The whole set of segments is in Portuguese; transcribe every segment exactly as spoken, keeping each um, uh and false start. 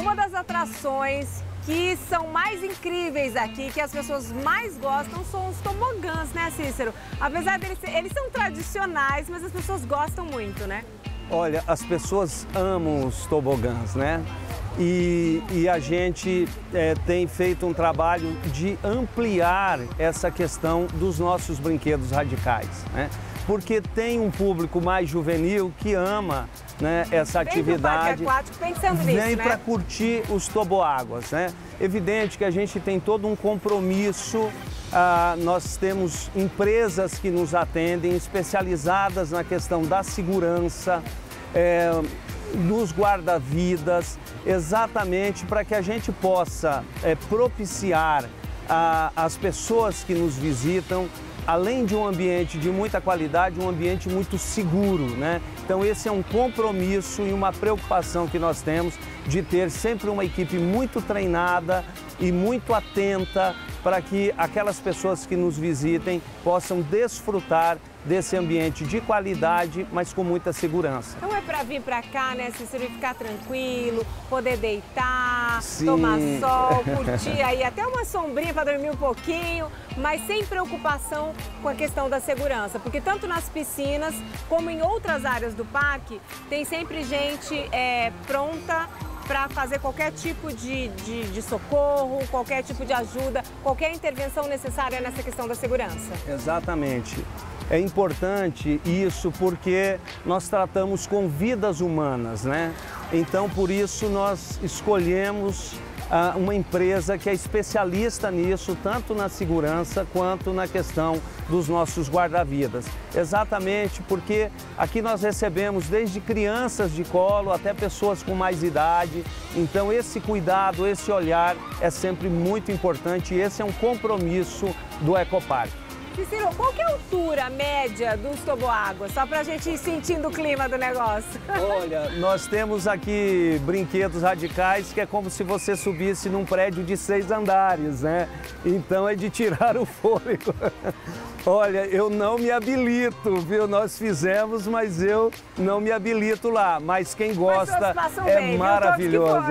uma das atrações que são mais incríveis aqui, que as pessoas mais gostam, são os tobogãs, né, Cícero? Apesar deles, eles são tradicionais, mas as pessoas gostam muito, né? Olha, as pessoas amam os tobogãs, né? E, e a gente é, tem feito um trabalho de ampliar essa questão dos nossos brinquedos radicais, né? Porque tem um público mais juvenil que ama, né, essa vem atividade. Vem aquático pensando nisso, vem né? para curtir os toboáguas, né? Evidente que a gente tem todo um compromisso. Ah, nós temos empresas que nos atendem, especializadas na questão da segurança, é, dos guarda-vidas, exatamente para que a gente possa é, propiciar a, as pessoas que nos visitam, além de um ambiente de muita qualidade, um ambiente muito seguro, né? Então esse é um compromisso e uma preocupação que nós temos de ter sempre uma equipe muito treinada e muito atenta para que aquelas pessoas que nos visitem possam desfrutar desse ambiente de qualidade, mas com muita segurança. Então é para vir para cá, né, Cícero, e ficar tranquilo, poder deitar, Sim. tomar sol, curtir aí até uma sombrinha para dormir um pouquinho, mas sem preocupação com a questão da segurança, porque tanto nas piscinas como em outras áreas do parque, tem sempre gente é, pronta para fazer qualquer tipo de, de, de socorro, qualquer tipo de ajuda, qualquer intervenção necessária nessa questão da segurança. Exatamente. É importante isso porque nós tratamos com vidas humanas, né? Então, por isso, nós escolhemos ah, uma empresa que é especialista nisso, tanto na segurança quanto na questão dos nossos guarda-vidas. Exatamente porque aqui nós recebemos desde crianças de colo até pessoas com mais idade. Então, esse cuidado, esse olhar é sempre muito importante e esse é um compromisso do Ecoparque. Cícero, qual que é a altura média dos toboáguas? Só para a gente ir sentindo o clima do negócio. Olha, nós temos aqui brinquedos radicais que é como se você subisse num prédio de seis andares, né? Então é de tirar o fôlego. Olha, eu não me habilito, viu? Nós fizemos, mas eu não me habilito lá. Mas quem gosta é bem, maravilhoso.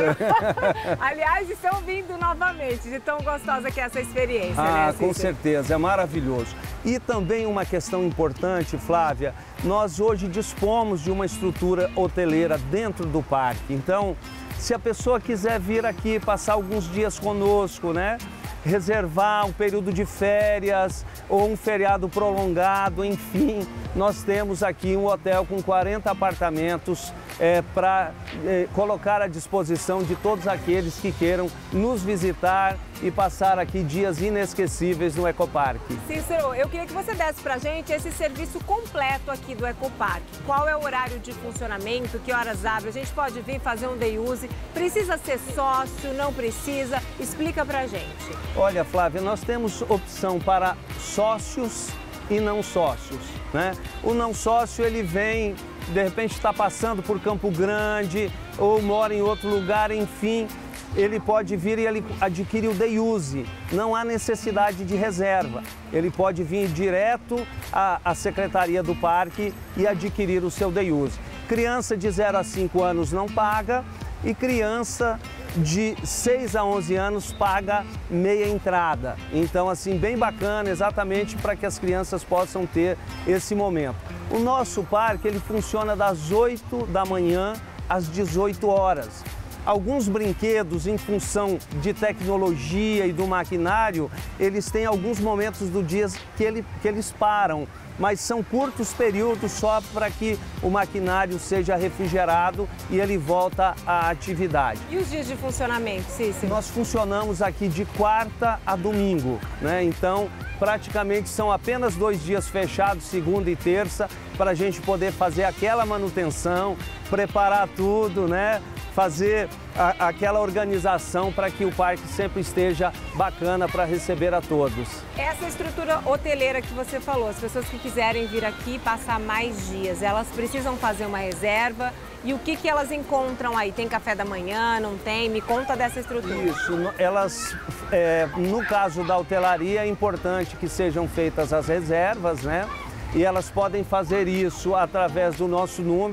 Aliás, estão vindo novamente, de tão gostosa que é essa experiência, ah, né, Cícero? Com certeza, é maravilhoso. E também uma questão importante, Flávia, nós hoje dispomos de uma estrutura hoteleira dentro do parque. Então, se a pessoa quiser vir aqui passar alguns dias conosco, né? Reservar um período de férias ou um feriado prolongado, enfim, nós temos aqui um hotel com quarenta apartamentos é, para é, colocar à disposição de todos aqueles que queiram nos visitar e passar aqui dias inesquecíveis no Ecoparque. Cícero, eu queria que você desse pra gente esse serviço completo aqui do Ecoparque. Qual é o horário de funcionamento, que horas abre? A gente pode vir fazer um day use? Precisa ser sócio, não precisa? Explica pra gente. Olha, Flávia, nós temos opção para sócios e não sócios, né? O não sócio, ele vem, de repente está passando por Campo Grande ou mora em outro lugar, enfim, ele pode vir e ele adquire o day use. Não há necessidade de reserva. Ele pode vir direto à, à Secretaria do Parque e adquirir o seu day use. Criança de zero a cinco anos não paga e criança de seis a onze anos paga meia entrada. Então, assim, bem bacana, exatamente para que as crianças possam ter esse momento. O nosso parque, ele funciona das oito da manhã às dezoito horas. Alguns brinquedos, em função de tecnologia e do maquinário, eles têm alguns momentos do dia que, ele, que eles param, mas são curtos períodos só para que o maquinário seja refrigerado e ele volta à atividade. E os dias de funcionamento, Cícero? Nós funcionamos aqui de quarta a domingo, né? Então, praticamente são apenas dois dias fechados, segunda e terça, para a gente poder fazer aquela manutenção, preparar tudo, né? Fazer a, aquela organização para que o parque sempre esteja bacana para receber a todos. Essa estrutura hoteleira que você falou, as pessoas que quiserem vir aqui passar mais dias, elas precisam fazer uma reserva e o que, que elas encontram aí? Tem café da manhã, não tem? Me conta dessa estrutura. Isso, elas, é, no caso da hotelaria, é importante que sejam feitas as reservas, né? E elas podem fazer isso através do nosso número,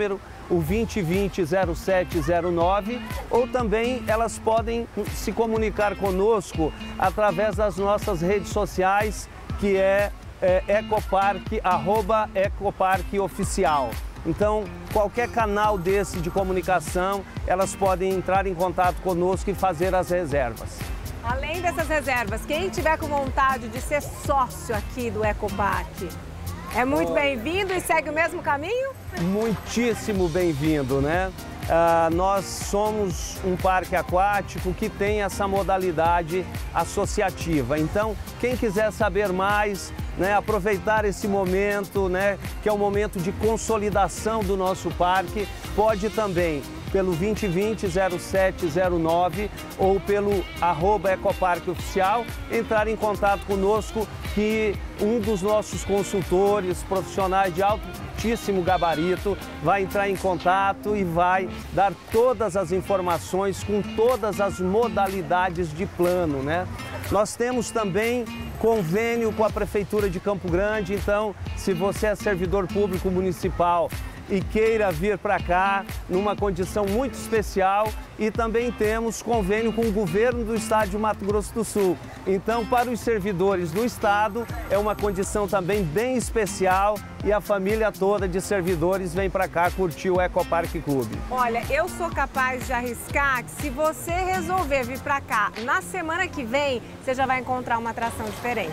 o vinte vinte, zero sete zero nove, ou também elas podem se comunicar conosco através das nossas redes sociais, que é, é Ecopark, arroba Ecopark Oficial. Então, qualquer canal desse de comunicação, elas podem entrar em contato conosco e fazer as reservas. Além dessas reservas, quem tiver com vontade de ser sócio aqui do Ecopark, é muito bem-vindo e segue o mesmo caminho? Muitíssimo bem-vindo, né? Ah, nós somos um parque aquático que tem essa modalidade associativa. Então, quem quiser saber mais, né, aproveitar esse momento, né, que é um momento de consolidação do nosso parque, pode também pelo vinte vinte, zero sete zero nove ou pelo arroba Ecopark Oficial, entrar em contato conosco, que um dos nossos consultores profissionais de altíssimo gabarito vai entrar em contato e vai dar todas as informações com todas as modalidades de plano, né? Nós temos também convênio com a Prefeitura de Campo Grande, então se você é servidor público municipal e queira vir para cá numa condição muito especial, e também temos convênio com o governo do estado de Mato Grosso do Sul. Então, para os servidores do estado, é uma condição também bem especial, e a família toda de servidores vem para cá curtir o Ecopark Clube. Olha, eu sou capaz de arriscar que se você resolver vir para cá na semana que vem, você já vai encontrar uma atração diferente.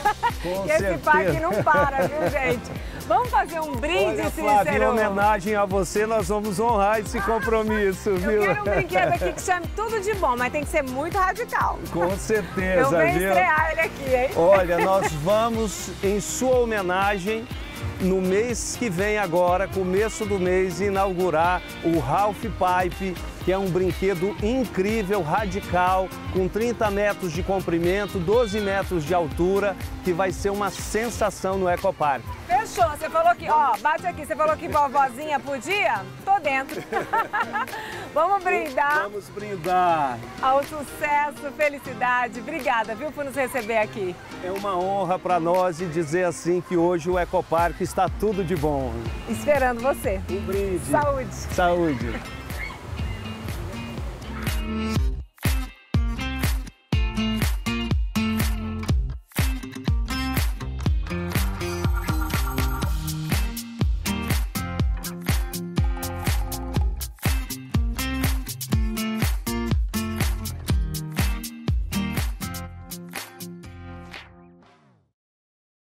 Com e certeza. Esse parque não para, viu, gente? Vamos fazer um brinde, Olha, Cícero? Flávia, em homenagem a você, nós vamos honrar esse compromisso, viu? Eu quero um brinquedo aqui que chame tudo de bom, mas tem que ser muito radical. Com certeza, Eu venho viu? estrear ele aqui, hein? Olha, nós vamos, em sua homenagem, no mês que vem agora, começo do mês, inaugurar o Ralph Pipe, que é um brinquedo incrível, radical, com trinta metros de comprimento, doze metros de altura, que vai ser uma sensação no Ecopark. Fechou, você falou que, ó, bate aqui, você falou que vovozinha podia? Tô dentro. Vamos brindar. Vamos brindar. Ao sucesso, felicidade. Obrigada, viu, por nos receber aqui. É uma honra para nós e dizer assim que hoje o Ecopark está tudo de bom. Esperando você. Um brinde. Saúde. Saúde.